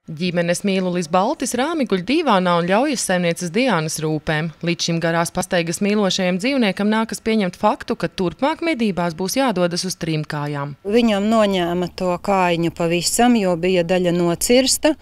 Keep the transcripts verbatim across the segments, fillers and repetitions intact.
Ģimenes mīlulis Baltis rāmi guļ dīvānā un ļaujas saimnieces Diānas rūpēm. Līdz šim garās pastaigas mīlošajam dzīvniekam nākas pieņemt faktu, ka turpmāk medībās būs jādodas uz trim kājām. Viņam noņēma to kājiņu pavisam, jo bija daļa nocirsta.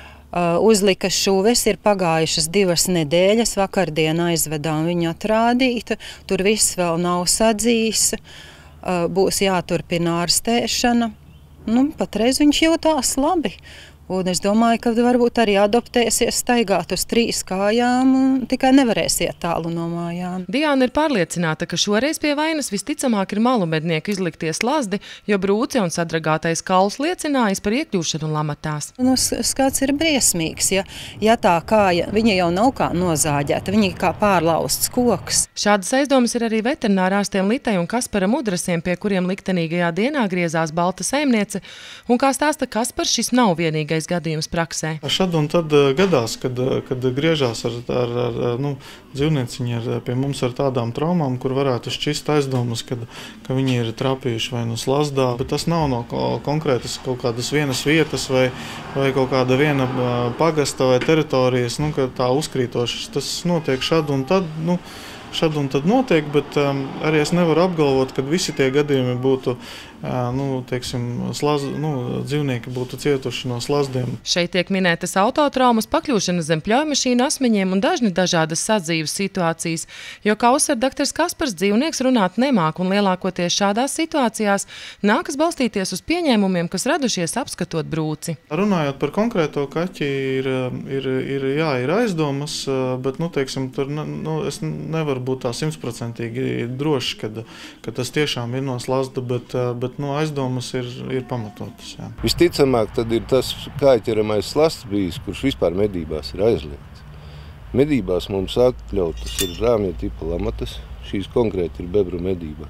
Uzlika šuves, ir pagājušas divas nedēļas, vakardien aizvedām viņu atrādīt, tur viss vēl nav sadzījis, būs jāturpina ārstēšana. Nu, patreiz viņš jūtās labi. Un es domāju, ka varbūt arī adoptēsies staigāt uz trīs kājām, tikai nevarēs iet tālu no mājām. Diāna ir pārliecināta, ka šoreiz pie vainas visticamāk ir malu mednieku izlikties lazdi, jo brūce un sadragātais kauls liecinājis par iekļūšanu lamatās. Nu, skats ir briesmīgs, ja, ja tā kāja, viņa jau nav kā nozāģēta, viņa ir kā pārlausts koks. Šādas aizdomas ir arī veterinārārstiem Litai un Kasparam Udrasiem, pie kuriem liktenīgajā dienā griezās balta saimniece, un kā stāsta Kaspars, šis nav vienīgais gadījums praksē. Šad un tad gadās, kad, kad griežās ar, ar, ar nu, dzīvnieciņi ar, pie mums ar tādām traumām, kur varētu šķist aizdomas, kad, ka viņi ir trāpījuši vai nu slazdā, bet tas nav no konkrētas kaut kādas vienas vietas vai, vai kaut kāda viena pagasta vai teritorijas, nu, ka tā uzkrītošas. Tas notiek šad un tad, nu, šad un tad notiek, bet um, arī es nevaru apgalvot, ka visi tie gadījumi būtu, uh, nu, teiksim, slaz, nu, dzīvnieki būtu cietuši no slazdiem. Šeit tiek minētas autotraumas, pakļūšana zem pļaujmašīnu asmeņiem un dažni dažādas sadzīves situācijas, jo, kā uzsver doktors Kaspars, dzīvnieks runāt nemāk un lielākoties šādās situācijās nākas balstīties uz pieņēmumiem, kas radušies apskatot brūci. Runājot par konkrēto kaķi, ir, ir, ir, jā, ir aizdomas, bet, nu, teiksim, tur, nu, es nevaru būt tā simtprocentīgi droši, kad, ka tas tiešām ir no slazda, bet, bet no aizdomas ir, ir pamatotas. Jā. Visticamāk, tad ir tas kājaķeramais slazds bijis, kurš vispār medībās ir aizliegts. Medībās mums atļautas ir rāmja tipa lamatas, šīs konkrēti ir bebru medība.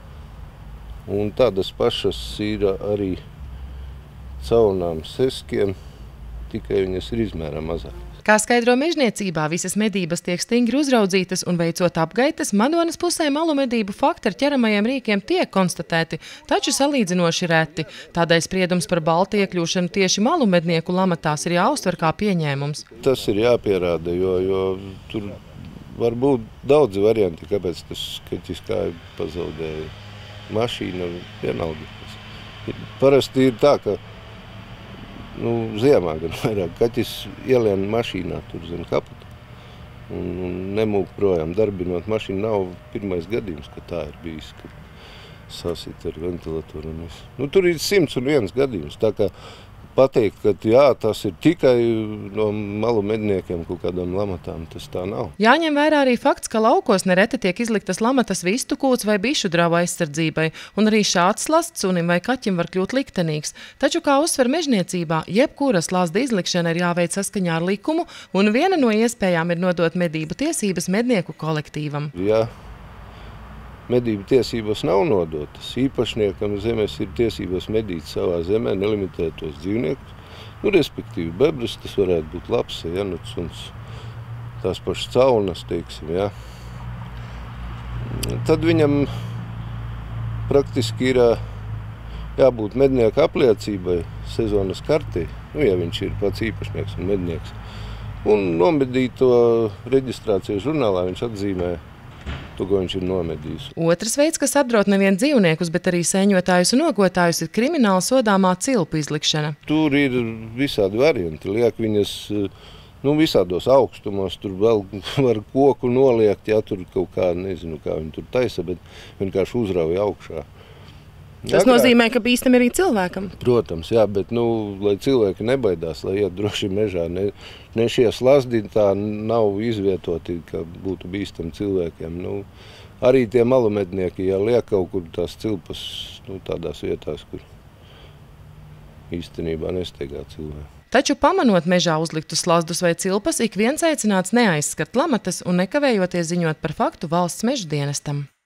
Un tādas pašas ir arī caunām seskiem, tikai viņas ir izmērā mazāk. Kā skaidro mežniecībā, visas medības tiek stingri uzraudzītas un veicot apgaitas, Madonas pusē malu medību fakti ar ķeramajiem rīkiem tiek konstatēti, taču salīdzinoši reti. Tādēļ spriedums par baltu iekļūšanu tieši malu mednieku lamatās ir jāuztver kā pieņēmums. Tas ir jāpierāda, jo, jo tur var būt daudzi varianti, kāpēc tas kaķis kāju pazaudēja mašīna vienalga. Parasti ir tā, ka Nu, ziemā gan vairāk kaķis ielien mašīnā tur zem kaputa un, un nemūk projām darbinot mašīnu. Nav pirmais gadījums, ka tā ir bijis, kad sasit ar ventilatoru un visu. Nu, tur ir simts un viens gadījums, tā kā pateikt, ka jā, tas ir tikai no malu medniekiem kaut kādām lamatām, tas tā nav. Jāņem vērā arī fakts, ka laukos nereti tiek izliktas lamatas vistu kūts vai bišu drāva aizsardzībai, un arī šāds slazds sunim vai kaķim var kļūt liktenīgs. Taču, kā uzsver mežniecībā, jebkura slazda izlikšana ir jāveic saskaņā ar likumu, un viena no iespējām ir nodot medību tiesības mednieku kolektīvam. Jā. Medību tiesības nav nodotas. Īpašniekam zemes ir tiesības medīt savā zemē nelimitētos dzīvniekus. Nu, respektīvi, bebras tas varētu būt labs, januts un tās pašas caunas, teiksim, jā. Tad viņam praktiski ir jābūt mednieka apliecībai, sezonas kartē, nu, ja viņš ir pats īpašnieks un mednieks. Un nomedīt to reģistrācijas žurnālā viņš atzīmē to, ko viņš ir nomedījis. Otrs veids, kas apdraud nevien dzīvniekus, bet arī sēņotājus un ogotājus, ir krimināli sodāmā cilpu izlikšana. Tur ir visādi varianti. Liek viņas nu, visādos augstumos, tur vēl var koku noliekt, ja tur kaut kā, nezinu, kā viņi tur taisa, bet vienkārši uzrauja augšā. Tas Agrāk, nozīmē, ka bīstami arī cilvēkam? Protams, jā, bet, nu, lai cilvēki nebaidās, lai iet droši mežā, ne, ne šie slazdi tā nav izvietoti, ka būtu bīstami cilvēkiem. Nu, arī tie malumednieki, ja liek kaut kur tās cilpas, nu, tādās vietās, kur īstenībā nesteigā cilvēki. Taču pamanot mežā uzliktus slazdus vai cilpas, ik viens aicināts neaizskart lamatas un nekavējoties ziņot par faktu valsts meža dienestam.